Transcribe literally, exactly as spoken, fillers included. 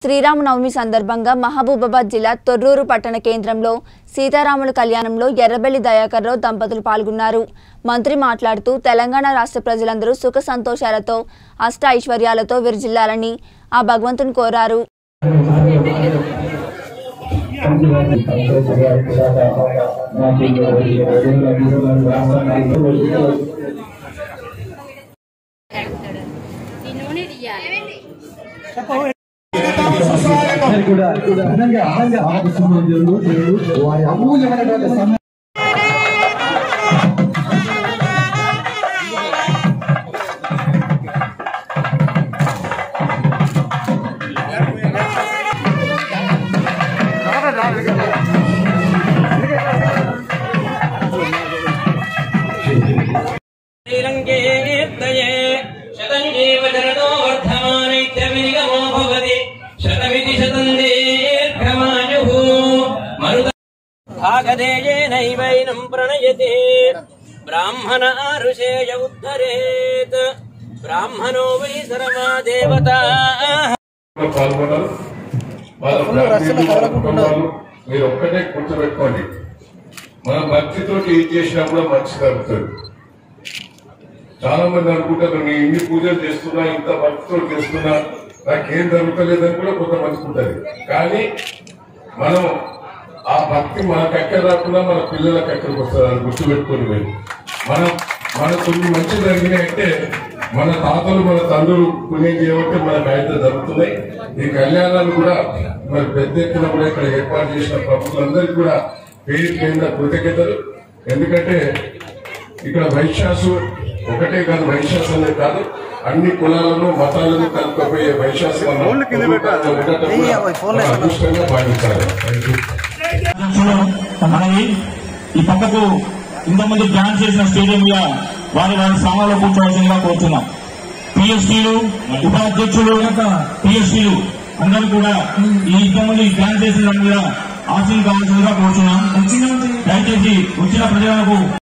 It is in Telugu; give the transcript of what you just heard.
శ్రీరామనవమి సందర్భంగా మహబూబాబాద్ జిల్లా తొర్రూరు పట్టణ కేంద్రంలో సీతారాముల కళ్యాణంలో ఎర్రబెల్లి దయాకర్ రావు దంపతులు పాల్గొన్నారు. మంత్రి మాట్లాడుతూ తెలంగాణ రాష్ట్ర ప్రజలందరూ సుఖ సంతోషాలతో అష్ట ఐశ్వర్యాలతో విరజిల్లాలని ఆ భగవంతుని కోరారు. వారి అమూల్యమైనటువంటి సమయం भागधेयेनैवैनं प्रणयते ब्राह्मण ऋषेय उद्धरेत् ब्राह्मणो वै सर्वा देवताः మీరు ఒక్కటే గుర్తుపెట్టుకోండి, మనం భక్తితో ఏం చేసినా కూడా మంచి జరుగుతుంది. చాలా మంది అనుకుంటారు నేను ఇన్ని పూజలు చేస్తున్నా, ఇంత భక్తితో చేస్తున్నా, నాకేం జరుగుతలేదని కూడా కొంతమంది ఉంటుంది. కానీ మనం ఆ భక్తి మనకు ఎక్కడ రాకుండా మన పిల్లలకు ఎక్కడికి వస్తుంది అని గుర్తుపెట్టుకుని మీరు మనం మన కొన్ని మంచి జరిగినాయంటే మన తాతలు మన తండ్రులు పుణ్యం చేయబట్టి మనకు అయితే జరుగుతున్నాయి. ఈ కళ్యాణాలు కూడా మరి పెద్ద ఎత్తున కూడా ఇక్కడ ఏర్పాటు చేసిన ప్రభుత్వాలందరికీ కూడా పేరు పేరున కృతజ్ఞతలు. ఎందుకంటే ఇక్కడ వైశ్యాసు ఒకటే కాదు, వైశ్యాసు అనేది కాదు, అన్ని కులాలను మతాలను కలుపుకపోయే వైశ్యాసు అదృష్టంగా భావించాలి. మనది ఈ పక్కకు ఇంతకుముందు ప్లాన్ చేసిన స్టేడియం గా వారి వారి స్థానాల్లో కూర్చోవలసిందిగా కోరుతున్నాం. పిఎస్టీలు ఉపాధ్యక్షులు పిఎస్టీలు అందరూ కూడా ఈ ఇంతకుముందు ఈ ప్లాన్ చేసిన దాని మీద ఆశీర్వాదాలుగా కోరుతున్నాం. దయచేసి వచ్చిన ప్రజలకు